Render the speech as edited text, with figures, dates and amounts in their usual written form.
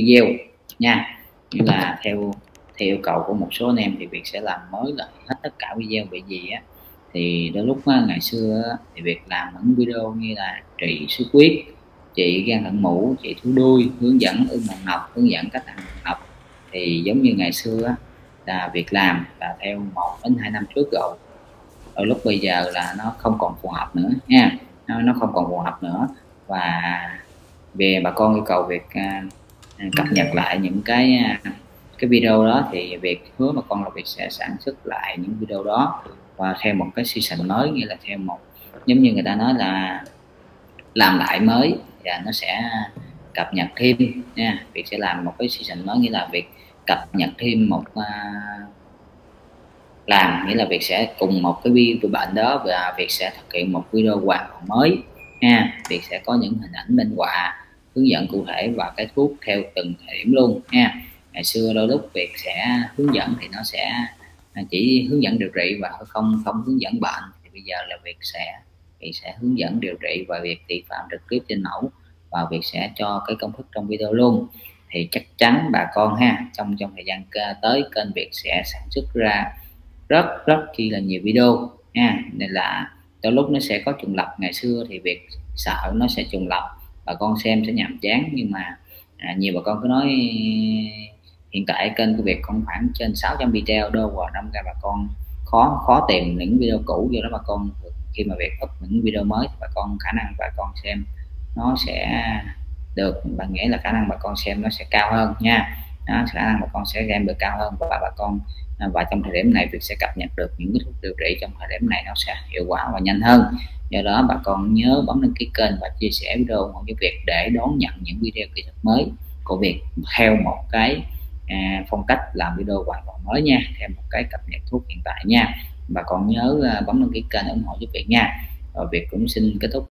video nha. Như là theo yêu cầu của một số anh em thì Việt sẽ làm mới lại hết tất cả video. Bị gì á thì đôi lúc ngày xưa thì Việt làm những video như là trị xuất huyết, trị gan thận mũ, trị thú đuôi, hướng dẫn ưng mồng nọc, hướng dẫn cách ăn mồng nọc, thì giống như ngày xưa là Việt làm là theo 1 đến 2 năm trước rồi. Ở lúc bây giờ là nó không còn phù hợp nữa nha, nó không còn phù hợp nữa. Và về bà con yêu cầu Việt cập nhật lại những cái video đó thì Việt hứa bà con là Việt sẽ sản xuất lại những video đó và theo một cái season mới, nghĩa là theo một, giống như người ta nói là làm lại mới, và nó sẽ cập nhật thêm nha. Việt sẽ làm một cái season mới, nghĩa là Việt cập nhật thêm một nghĩa là Việt sẽ cùng một cái video bệnh đó và Việt sẽ thực hiện một video hoàn toàn mới nha. Việt sẽ có những hình ảnh minh họa, hướng dẫn cụ thể và cái thuốc theo từng thời điểm luôn nha. Ngày xưa đôi lúc Việt sẽ hướng dẫn thì nó sẽ chỉ hướng dẫn điều trị và không hướng dẫn bệnh, thì bây giờ là Việt sẽ hướng dẫn điều trị và Việt thị phạm trực tiếp trên mẫu, và Việt sẽ cho cái công thức trong video luôn. Thì chắc chắn bà con ha, trong thời gian tới kênh Việt sẽ sản xuất ra rất chi là nhiều video nha. Nên là đôi lúc nó sẽ có trùng lập. Ngày xưa thì Việt sợ nó sẽ trùng lập, bà con xem sẽ nhàm chán, nhưng mà nhiều bà con cứ nói hiện tại kênh của Việt còn khoảng trên 600 video đâu, và đâm ra bà con khó tìm những video cũ. Do đó bà con khi mà Việt up những video mới thì bà con khả năng bà con xem nó sẽ được, bạn nghĩ là khả năng bà con xem nó sẽ cao hơn nha. Đó, khả năng bà con sẽ game được cao hơn, và bà con và trong thời điểm này Việt sẽ cập nhật được những cái thuốc điều trị trong thời điểm này nó sẽ hiệu quả và nhanh hơn. Do đó bà con nhớ bấm đăng ký kênh và chia sẻ video ủng hộ cho Việt để đón nhận những video kỹ thuật mới của Việt theo một cái phong cách làm video hoàn toàn mới nha, theo một cái cập nhật thuốc hiện tại nha. Bà con nhớ bấm đăng ký kênh ủng hộ giúp Việt nha. Và Việt cũng xin kết thúc